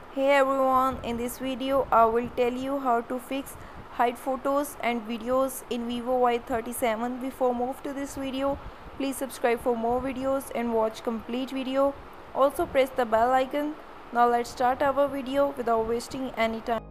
Hey everyone, in this video I will tell you how to fix hide photos and videos in Vivo Y37. Before move to this video, please subscribe for more videos and watch complete video. Also press the bell icon. Now let's start our video without wasting any time.